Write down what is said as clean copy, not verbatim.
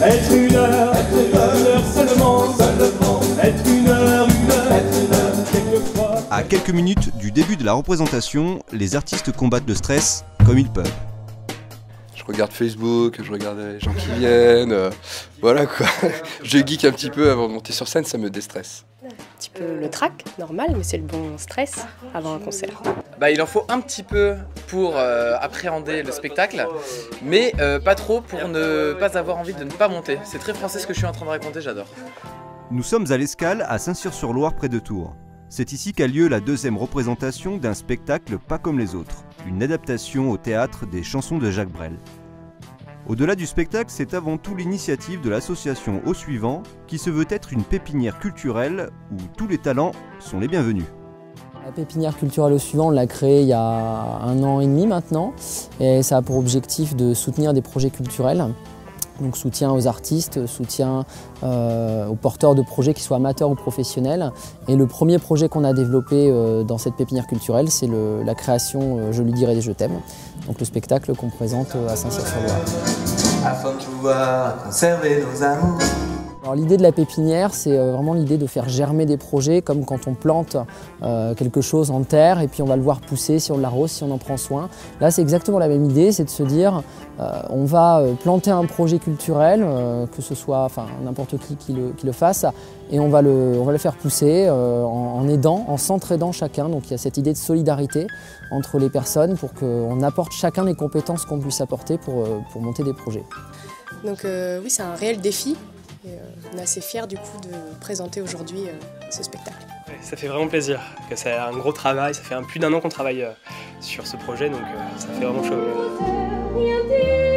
Être une heure seulement, être une heure, quelquefois. À quelques minutes du début de la représentation, les artistes combattent le stress comme ils peuvent. Je regarde Facebook, je regarde les gens qui viennent, voilà quoi. Je geek un petit peu avant de monter sur scène, ça me déstresse. Un petit peu le trac, normal, mais c'est le bon stress avant un concert. Il en faut un petit peu pour appréhender le spectacle, mais pas trop pour ne pas avoir envie de ne pas monter. C'est très français ce que je suis en train de raconter, j'adore. Nous sommes à l'Escale, à Saint-Cyr-sur-Loire, près de Tours. C'est ici qu'a lieu la deuxième représentation d'un spectacle pas comme les autres, une adaptation au théâtre des chansons de Jacques Brel. Au-delà du spectacle, c'est avant tout l'initiative de l'association Au Suivant qui se veut être une pépinière culturelle où tous les talents sont les bienvenus. La pépinière culturelle Au Suivant, on l'a créée il y a 1 an et demi maintenant et ça a pour objectif de soutenir des projets culturels. Donc soutien aux artistes, soutien aux porteurs de projets, qu'ils soient amateurs ou professionnels. Et le premier projet qu'on a développé dans cette pépinière culturelle, c'est la création Je lui dirai je t'aime, donc le spectacle qu'on présente à Saint-Cyr-sur-Loire. Afin de pouvoir conserver nos amours. Alors l'idée de la pépinière, c'est vraiment l'idée de faire germer des projets, comme quand on plante quelque chose en terre et puis on va le voir pousser si on l'arrose, si on en prend soin. Là, c'est exactement la même idée, c'est de se dire on va planter un projet culturel, que ce soit n'importe qui le fasse, et on va le faire pousser en aidant, en s'entraidant chacun. Donc il y a cette idée de solidarité entre les personnes pour qu'on apporte chacun les compétences qu'on puisse apporter pour monter des projets. Donc oui, c'est un réel défi. Et on est assez fiers du coup de présenter aujourd'hui ce spectacle. Ouais, ça fait vraiment plaisir, c'est un gros travail, ça fait plus d'1 an qu'on travaille sur ce projet, donc ça fait vraiment chaud.